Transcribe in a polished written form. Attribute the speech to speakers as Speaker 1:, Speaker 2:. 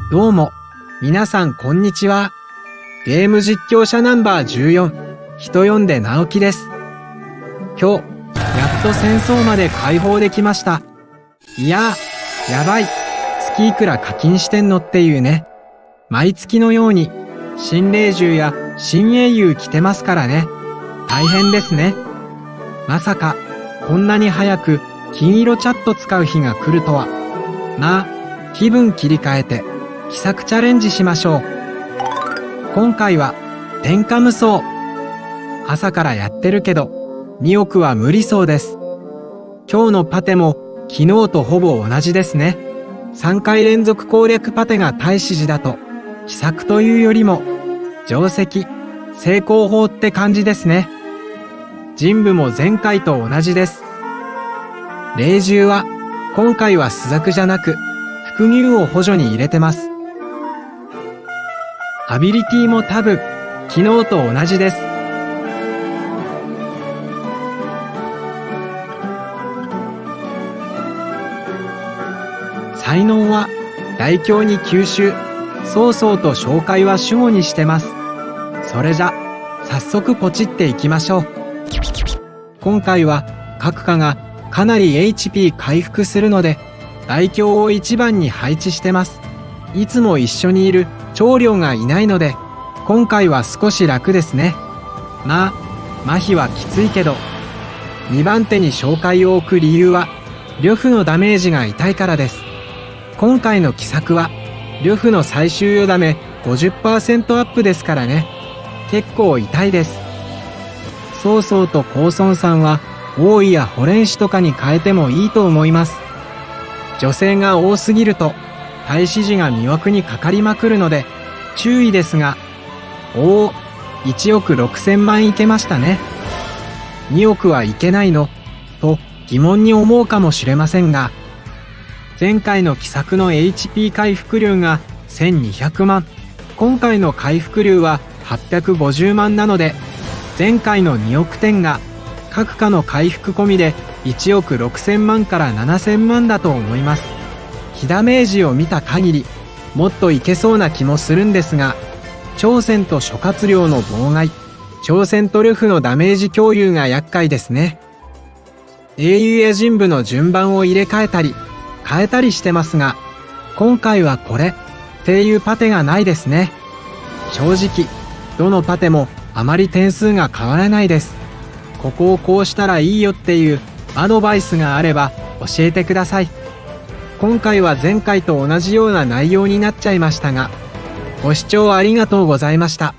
Speaker 1: どうも、皆さんこんにちは。ゲーム実況者ナンバー14、人呼んで直樹です。今日、やっと戦争まで解放できました。いやー、やばい。月いくら課金してんのっていうね。毎月のように、新霊獣や新英雄来てますからね。大変ですね。まさか、こんなに早く金色チャット使う日が来るとは。まあ、気分切り替えて、奇策チャレンジしましょう。今回は、天下無双。朝からやってるけど、2億は無理そうです。今日のパテも、昨日とほぼ同じですね。3回連続攻略パテが太子寺だと、奇策というよりも、定石、成功法って感じですね。人部も前回と同じです。霊獣は、今回は朱雀じゃなく、伏牛を補助に入れてます。アビリティも多分、昨日と同じです。才能は、大凶に吸収、曹操と紹介は守護にしてます。それじゃ、早速ポチっていきましょう。今回は、各課がかなり HP 回復するので、大凶を1番に配置してます。いつも一緒にいる長領がいないので、今回は少し楽ですね。まあ、麻痺はきついけど、2番手に紹介を置く理由は、呂布のダメージが痛いからです。今回の奇策は、呂布の最終よだめ 50% アップですからね。結構痛いです。曹操と公孫さんは、王位や保連氏とかに変えてもいいと思います。女性が多すぎると、太子寺が魅惑にかかりまくるので、注意ですが、1億6000万いけましたね。2億はいけないのと疑問に思うかもしれませんが、前回の奇策の HP 回復量が1200万、今回の回復量は850万なので、前回の2億点が各課の回復込みで1億6000万から7000万だと思います。火ダメージを見た限り、もっといけそうな気もするんですが、朝鮮と諸葛亮の妨害、朝鮮と呂布のダメージ共有が厄介ですね。英雄や人部の順番を入れ替えたり、変えたりしてますが、今回はこれ、っていうパテがないですね。正直、どのパテもあまり点数が変わらないです。ここをこうしたらいいよっていうアドバイスがあれば教えてください。今回は前回と同じような内容になっちゃいましたが、ご視聴ありがとうございました。